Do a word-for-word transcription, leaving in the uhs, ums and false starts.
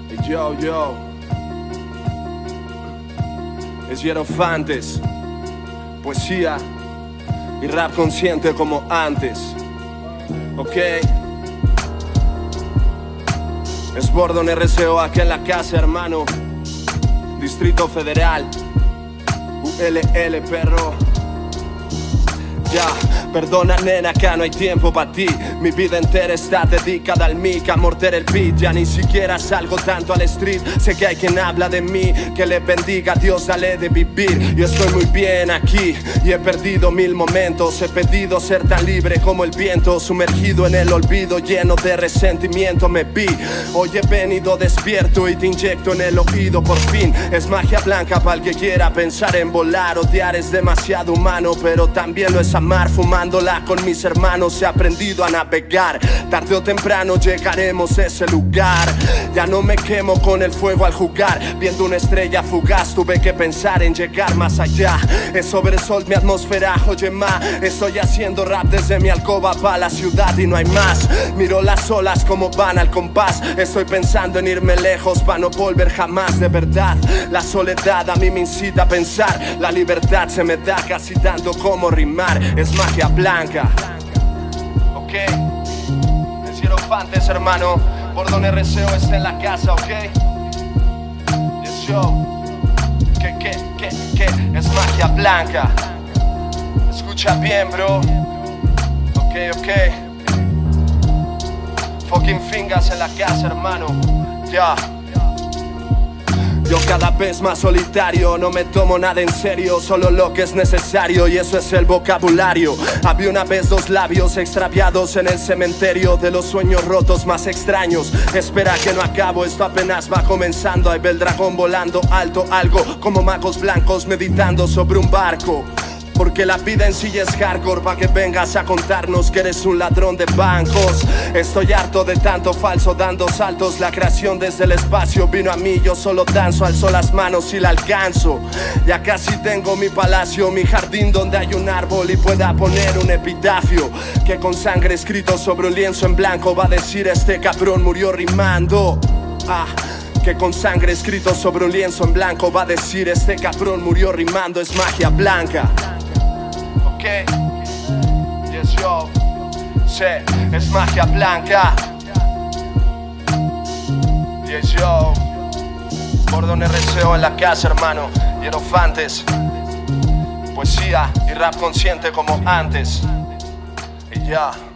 Yo, yo. Es Hierofantes, poesía y rap consciente como antes. Ok. Es Bordon R C O aquí en la casa, hermano. Distrito Federal. U L L, perro. Ya, perdona nena, acá no hay tiempo para ti. Mi vida entera está dedicada al mic, a morder el beat. Ya ni siquiera salgo tanto al street. Sé que hay quien habla de mí, que le bendiga a Dios, dale de vivir. Yo estoy muy bien aquí y he perdido mil momentos. He pedido ser tan libre como el viento, sumergido en el olvido, lleno de resentimiento. Me vi, hoy he venido despierto y te inyecto en el oído por fin. Es magia blanca para el que quiera pensar en volar. Odiar es demasiado humano, pero también lo es amar. Fumándola con mis hermanos he aprendido a navegar. Tarde o temprano llegaremos a ese lugar. Ya no me quemo con el fuego al jugar. Viendo una estrella fugaz tuve que pensar en llegar más allá. Es sobre el sol mi atmósfera, oye ma. Estoy haciendo rap desde mi alcoba pa' la ciudad y no hay más. Miro las olas como van al compás. Estoy pensando en irme lejos pa' no volver jamás. De verdad, la soledad a mí me incita a pensar. La libertad se me da casi tanto como rimar. Es magia blanca. Ok. Es Hierofantes, hermano. Bordon R C O está en la casa, ok. Yes, yo. Que, que, que, que. Es magia blanca. Escucha bien, bro. Ok, ok. Fucking fingers en la casa, hermano. Ya. Yeah. Yo cada vez más solitario, no me tomo nada en serio, solo lo que es necesario y eso es el vocabulario. Había una vez dos labios extraviados en el cementerio de los sueños rotos más extraños. Espera que no acabo, esto apenas va comenzando. Ahí ve el dragón volando alto, algo como magos blancos meditando sobre un barco. Porque la vida en sí es hardcore, pa' que vengas a contarnos que eres un ladrón de bancos. Estoy harto de tanto falso dando saltos. La creación desde el espacio vino a mí, yo solo danzo, alzo las manos y la alcanzo. Ya casi tengo mi palacio, mi jardín donde hay un árbol y pueda poner un epitafio que con sangre escrito sobre un lienzo en blanco va a decir este cabrón murió rimando. Ah, que con sangre escrito sobre un lienzo en blanco va a decir este cabrón murió rimando. Es magia blanca. Ok, yes yo, sí, es magia blanca. Yes yo, Bordon R C O en la casa, hermano. Hierofantes, poesía y rap consciente como antes. Y ya.